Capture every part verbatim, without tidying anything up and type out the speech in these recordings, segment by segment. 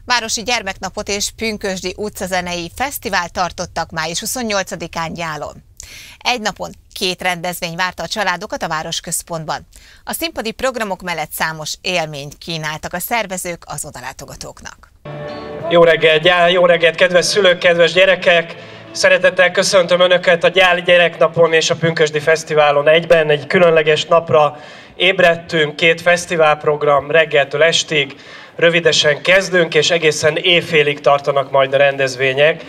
Városi Gyermeknapot és Pünkösdi utcazenei fesztivált tartottak május huszonnyolcadikán Gyálon. Egy napon két rendezvény várta a családokat a városközpontban. A színpadi programok mellett számos élményt kínáltak a szervezők az odalátogatóknak. Jó reggelt, Gyál, jó reggelt, kedves szülők, kedves gyerekek! Szeretettel köszöntöm Önöket a Gyáli Gyereknapon és a Pünkösdi Fesztiválon egyben. Egy különleges napra ébredtünk, két fesztiválprogram reggeltől estig. Rövidesen kezdünk, és egészen éjfélig tartanak majd a rendezvények.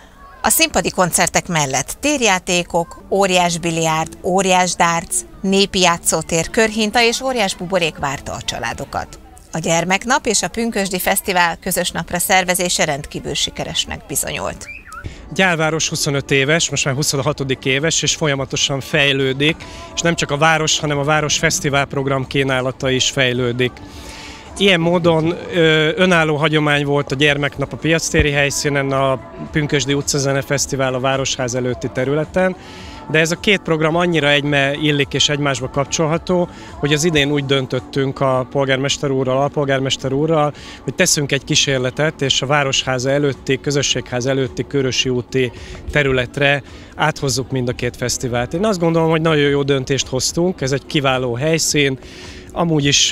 A színpadi koncertek mellett térjátékok, óriás biliárd, óriás dárc, népi játszótér, körhinta és óriás buborék várta a családokat. A Gyermeknap és a Pünkösdi Fesztivál közös napra szervezése rendkívül sikeresnek bizonyult. Gyálváros huszonöt éves, most már huszonhatodik éves, és folyamatosan fejlődik, és nem csak a város, hanem a város fesztiválprogram kínálata is fejlődik. Ilyen módon ö, önálló hagyomány volt a Gyermeknap a piactéri helyszínen, a Pünkösdi utcazene fesztivál a Városház előtti területen, de ez a két program annyira egybe illik és egymásba kapcsolható, hogy az idén úgy döntöttünk a polgármester úrral, a polgármester úrral, hogy teszünk egy kísérletet, és a Városháza előtti, Közösségház előtti Körösi úti területre áthozzuk mind a két fesztivált. Én azt gondolom, hogy nagyon jó döntést hoztunk, ez egy kiváló helyszín, amúgy is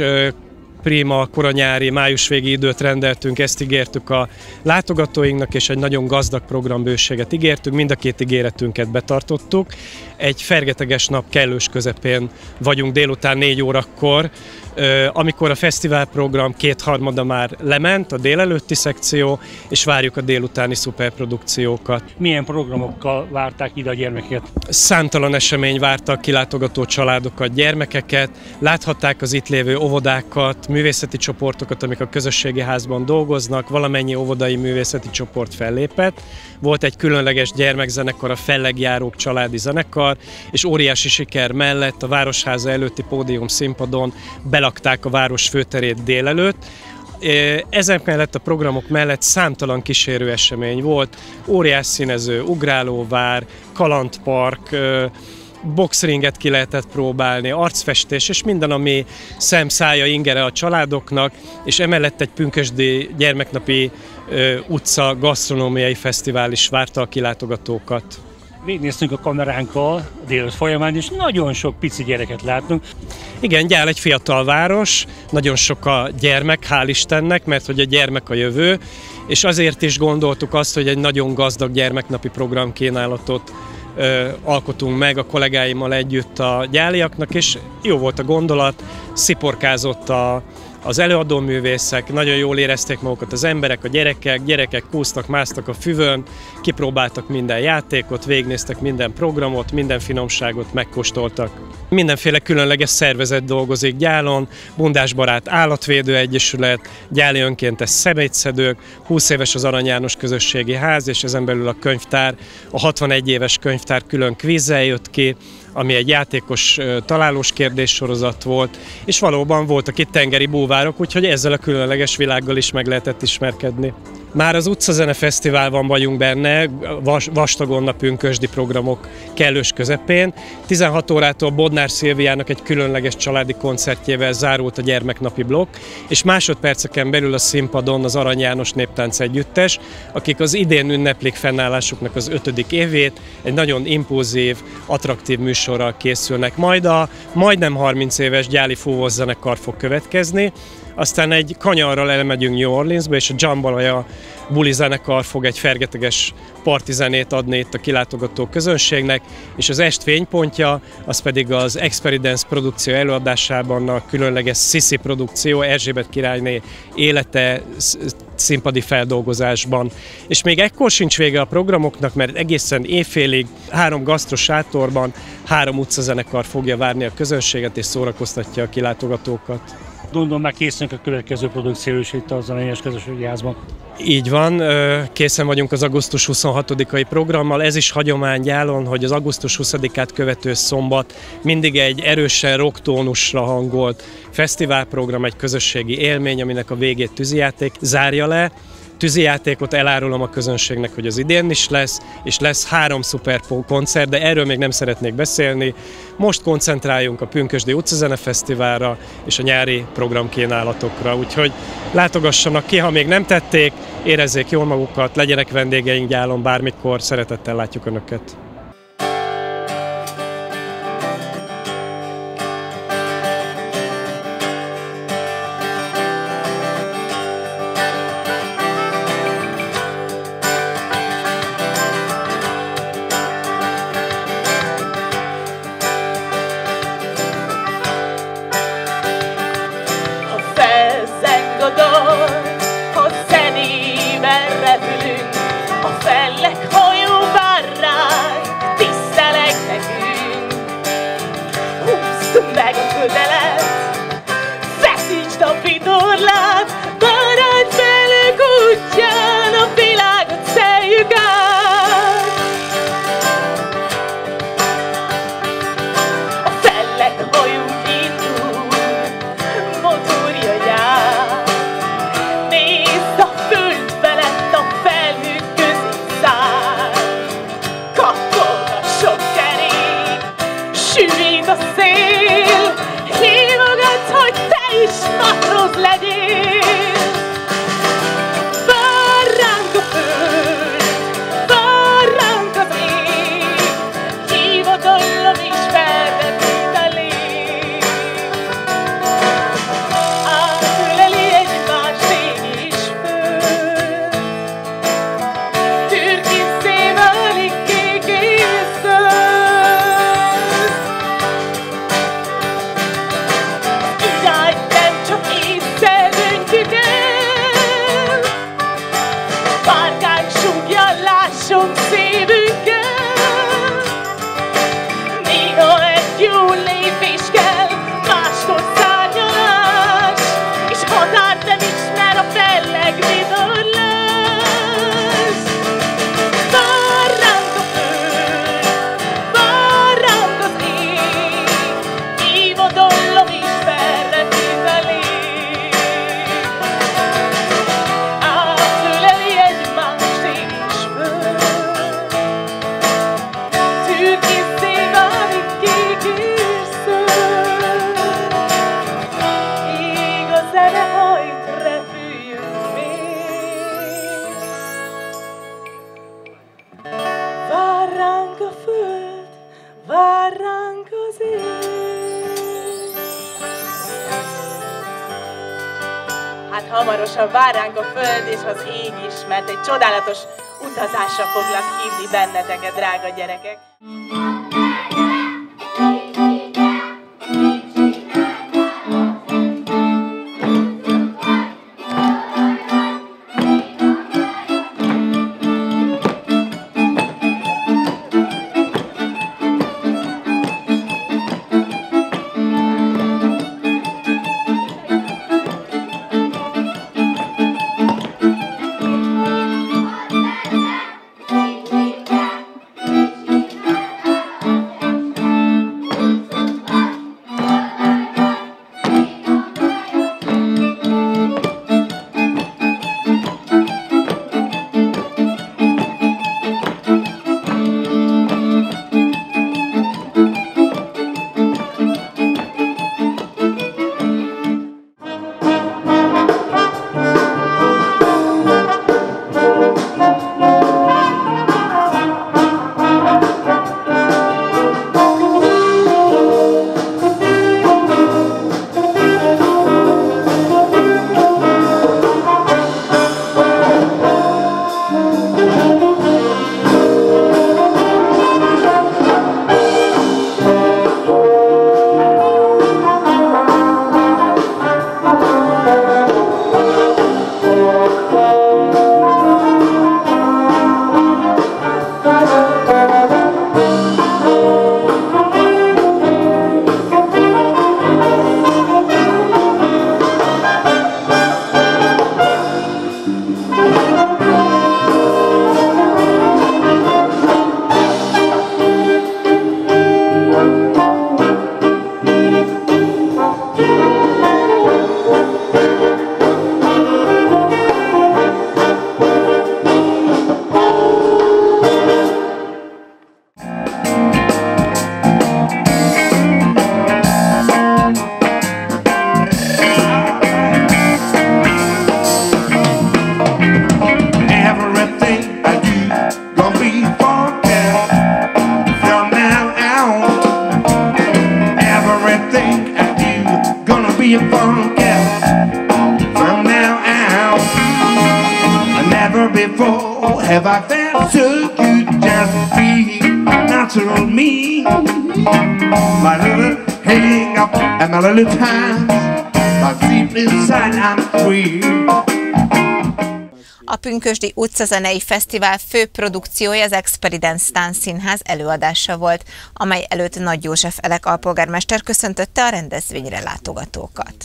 prima, koranyári, májusvégi időt rendeltünk, ezt ígértük a látogatóinknak, és egy nagyon gazdag programbőséget ígértünk, mind a két ígéretünket betartottuk. Egy fergeteges nap kellős közepén vagyunk délután négy órakor, amikor a fesztiválprogram kétharmada már lement, a délelőtti szekció, és várjuk a délutáni szuperprodukciókat. Milyen programokkal várták ide a gyermekeket? Számtalan esemény várta a kilátogató családokat, gyermekeket, láthatták az itt lévő óvodákat, művészeti csoportokat, amik a közösségi házban dolgoznak, valamennyi óvodai művészeti csoport fellépett. Volt egy különleges gyermekzenekar, a Fellegjárók családi zenekar, és óriási siker mellett a Városháza előtti pódium színpadon belakták a város főterét délelőtt. Ezen mellett a programok mellett számtalan kísérő esemény volt, óriás színező, ugrálóvár, kalandpark, boxringet ki lehetett próbálni, arcfestés és minden, ami szem, szája, ingere a családoknak, és emellett egy pünkösdi gyermeknapi ö, utca gasztronómiai fesztivál is várta a kilátogatókat. Végignéztünk a kameránkkal a délelőtt folyamán, és nagyon sok pici gyereket látunk. Igen, Gyál egy fiatal város, nagyon sok a gyermek, hál' Istennek, mert hogy a gyermek a jövő, és azért is gondoltuk azt, hogy egy nagyon gazdag gyermeknapi programkínálatot ö, alkotunk meg a kollégáimmal együtt a gyáliaknak, és jó volt a gondolat, sziporkázott a az előadóművészek, nagyon jól érezték magukat az emberek, a gyerekek, gyerekek kúsztak, másztak a füvön, kipróbáltak minden játékot, végignéztek minden programot, minden finomságot megkóstoltak. Mindenféle különleges szervezet dolgozik Gyálon, Bundás Barát Állatvédő Egyesület, Gyáli Önkéntes Szemétszedők, húsz éves az Arany János Közösségi Ház, és ezen belül a könyvtár, a hatvanegy éves könyvtár külön kvízzel jött ki, ami egy játékos találós kérdéssorozat volt, és valóban voltak itt tengeri búvárok, úgyhogy ezzel a különleges világgal is meg lehetett ismerkedni. Már az utcazene fesztiválban vagyunk benne, vas, vastagon a pünkösdi programok kellős közepén. tizenhat órától Bodnár Szilviának egy különleges családi koncertjével zárult a gyermeknapi blokk, és másodperceken belül a színpadon az Arany János Néptánc Együttes, akik az idén ünneplik fennállásuknak az ötödik évét, egy nagyon impulzív, attraktív műsorral készülnek. Majd a majdnem harminc éves Gyáli Fúvós zenekar fog következni, aztán egy kanyarral elmegyünk New Orleansba, és a Jambalaya buli zenekar fog egy fergeteges partizenét adni itt a kilátogató közönségnek, és az est fénypontja, az pedig az Experience produkció előadásában a különleges Sissi produkció, Erzsébet királyné élete színpadi feldolgozásban. És még ekkor sincs vége a programoknak, mert egészen éjfélig három gasztros sátorban három utcazenekar fogja várni a közönséget és szórakoztatja a kilátogatókat. Gondolom már készülünk a következő produkció is itt az Arany János Közösségi Házban. Így van, készen vagyunk az augusztus huszonhatodikai programmal. Ez is hagyomány Gyálon, hogy az augusztus huszadikát követő szombat mindig egy erősen rocktónusra hangolt fesztiválprogram, egy közösségi élmény, aminek a végét tűzijáték zárja le. tűzijátékot, elárulom a közönségnek, hogy az idén is lesz, és lesz három szuper koncert, de erről még nem szeretnék beszélni. Most koncentráljunk a Pünkösdi Utcazene Fesztiválra és a nyári programkínálatokra, úgyhogy látogassanak ki, ha még nem tették, érezzék jól magukat, legyenek vendégeink gyálon bármikor, szeretettel látjuk Önöket. Hát hamarosan vár ránk a föld és az ég is, mert egy csodálatos utazásra foglak hívni benneteket, drága gyerekek. Never before have I felt so good, just being natural me. My little hang up and my little times, but deep inside I'm free. A Pünkösdi Utcazenei Fesztivál fő produkciója az Experience Táncszínház előadása volt, amely előtt Nagy József Elek alpolgármester köszöntötte a rendezvényre látogatókat.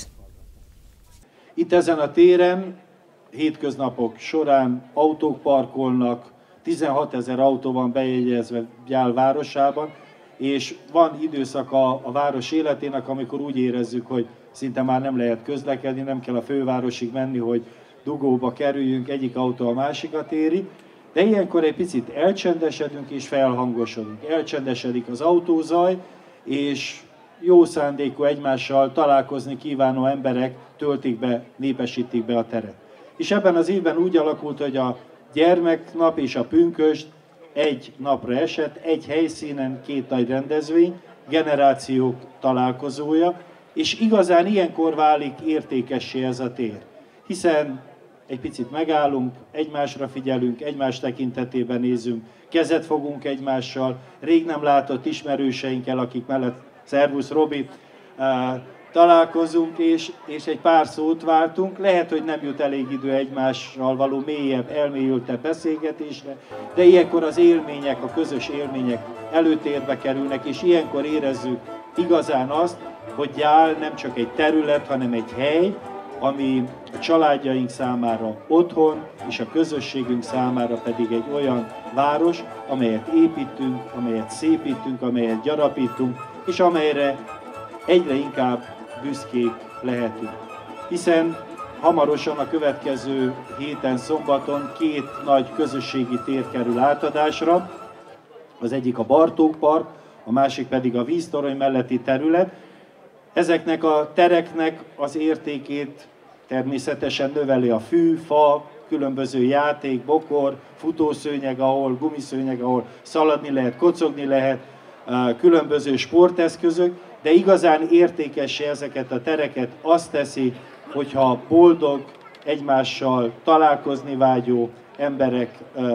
Itt ezen a téren hétköznapok során autók parkolnak, tizenhatezer autó van bejegyezve Gyál városában, és van időszaka a város életének, amikor úgy érezzük, hogy szinte már nem lehet közlekedni, nem kell a fővárosig menni, hogy dugóba kerüljünk, egyik autó a másikat éri, de ilyenkor egy picit elcsendesedünk és felhangosodunk. Elcsendesedik az autózaj, és jó szándékú egymással találkozni kívánó emberek töltik be, népesítik be a teret. És ebben az évben úgy alakult, hogy a gyermeknap és a pünkösd egy napra esett, egy helyszínen, két nagy rendezvény, generációk találkozója, és igazán ilyenkor válik értékessé ez a tér. Hiszen egy picit megállunk, egymásra figyelünk, egymás tekintetében nézünk, kezet fogunk egymással, rég nem látott ismerőseinkkel, akik mellett, szervusz Robi, találkozunk, és, és egy pár szót váltunk. Lehet, hogy nem jut elég idő egymással való mélyebb, elmélyültebb beszélgetésre, de ilyenkor az élmények, a közös élmények előtérbe kerülnek, és ilyenkor érezzük igazán azt, hogy Gyál nem csak egy terület, hanem egy hely, ami a családjaink számára otthon, és a közösségünk számára pedig egy olyan város, amelyet építünk, amelyet szépítünk, amelyet gyarapítunk, és amelyre egyre inkább büszkék lehetünk. Hiszen hamarosan a következő héten, szombaton két nagy közösségi tér kerül átadásra. Az egyik a Bartók Park, a másik pedig a víztorony melletti terület. Ezeknek a tereknek az értékét természetesen növeli a fű, fa, különböző játék, bokor, futószőnyeg, ahol gumiszőnyeg, ahol szaladni lehet, kocogni lehet, különböző sporteszközök, de igazán értékessé ezeket a tereket azt teszi, hogyha boldog, egymással találkozni vágyó emberek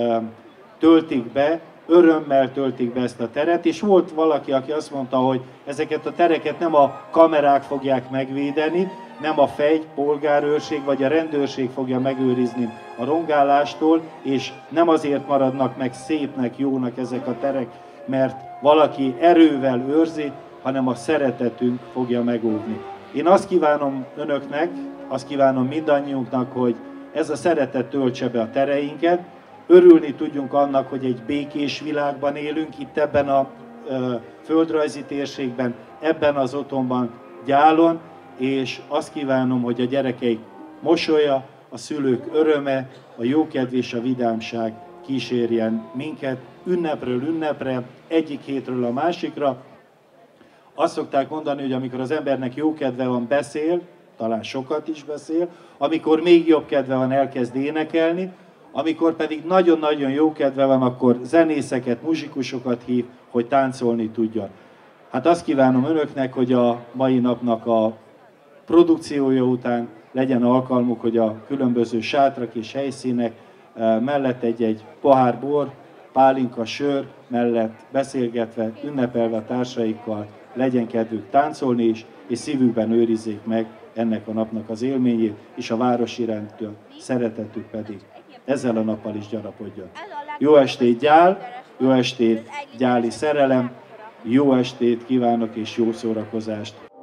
töltik be, örömmel töltik be ezt a teret, és volt valaki, aki azt mondta, hogy ezeket a tereket nem a kamerák fogják megvédeni, nem a fegy, polgárőrség vagy a rendőrség fogja megőrizni a rongálástól, és nem azért maradnak meg szépnek, jónak ezek a terek, mert valaki erővel őrzi, hanem a szeretetünk fogja megóvni. Én azt kívánom önöknek, azt kívánom mindannyiunknak, hogy ez a szeretet töltse be a tereinket, örülni tudjunk annak, hogy egy békés világban élünk, itt ebben a ö, földrajzi térségben, ebben az otthonban, Gyálon, és azt kívánom, hogy a gyerekeik mosolya, a szülők öröme, a jókedv és a vidámság kísérjen minket ünnepről ünnepre, egyik hétről a másikra. Azt szokták mondani, hogy amikor az embernek jó kedve van, beszél, talán sokat is beszél, amikor még jobb kedve van, elkezd énekelni, amikor pedig nagyon-nagyon jó kedve van, akkor zenészeket, muzsikusokat hív, hogy táncolni tudjon. Hát azt kívánom önöknek, hogy a mai napnak a produkciója után legyen alkalmuk, hogy a különböző sátrak és helyszínek mellett egy-egy pohár bor, pálinka, sör mellett beszélgetve, ünnepelve a társaikkal legyen kedvük táncolni is, és szívükben őrizzék meg ennek a napnak az élményét, és a város iránti szeretetük pedig ezzel a nappal is gyarapodjon. Jó estét Gyál, jó estét gyáli szerelem, jó estét kívánok és jó szórakozást!